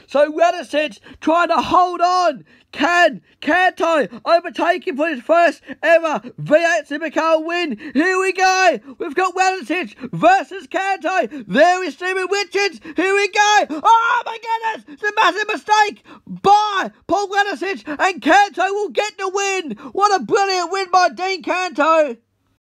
So Radicic trying to hold on. Can Canto overtaking for his first ever V8 supercar win? Here we go. We've got Radicic versus Canto. There is Stephen Richards. Here we go. Oh my goodness. It's a massive mistake by Paul Radicic, and Canto will get the win. What a brilliant win by Dean Canto.